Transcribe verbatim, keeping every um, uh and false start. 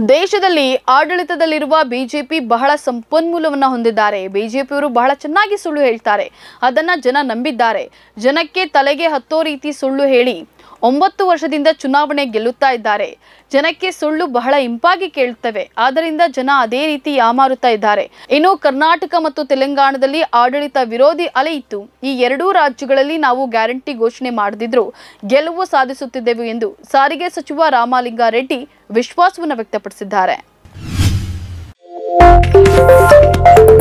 ದೇಶದಲ್ಲಿ ಆಡಳಿತದಲ್ಲಿರುವ ಬಿಜೆಪಿ ಬಹಳ ಸಂಪನ್ಮೂಲವನ್ನು ಹೊಂದಿದ್ದಾರೆ. ಬಿಜೆಪಿಯವರು ಬಹಳ ಚೆನ್ನಾಗಿ ಸುಳ್ಳು ಹೇಳ್ತಾರೆ, ಅದನ್ನ ಜನ ನಂಬಿದ್ದಾರೆ. ಜನಕ್ಕೆ ತಲೆಗೆ ಹತ್ತೋ ರೀತಿ ಸುಳ್ಳು ಹೇಳಿ ಒಂಬತ್ತು ವರ್ಷದಿಂದ ಚುನಾವಣೆ ಗೆಲ್ಲುತ್ತಾ ಇದ್ದಾರೆ. ಜನಕ್ಕೆ ಸುಳ್ಳು ಬಹಳ ಇಂಪಾಗಿ ಕೇಳುತ್ತವೆ, ಆದ್ದರಿಂದ ಜನ ಅದೇ ರೀತಿ ಯಾಮಾರುತ್ತಾ ಇದ್ದಾರೆ. ಇನ್ನು ಕರ್ನಾಟಕ ಮತ್ತು ತೆಲಂಗಾಣದಲ್ಲಿ ಆಡಳಿತ ವಿರೋಧಿ ಅಲೆ ಇತ್ತು. ಈ ಎರಡೂ ರಾಜ್ಯಗಳಲ್ಲಿ ನಾವು ಗ್ಯಾರಂಟಿ ಘೋಷಣೆ ಮಾಡದಿದ್ರು ಗೆಲುವು ಸಾಧಿಸುತ್ತಿದ್ದೆವು ಎಂದು ಸಾರಿಗೆ ಸಚಿವ ರಾಮಲಿಂಗಾರೆಡ್ಡಿ ವಿಶ್ವಾಸವನ್ನು ವ್ಯಕ್ತಪಡಿಸಿದ್ದಾರೆ.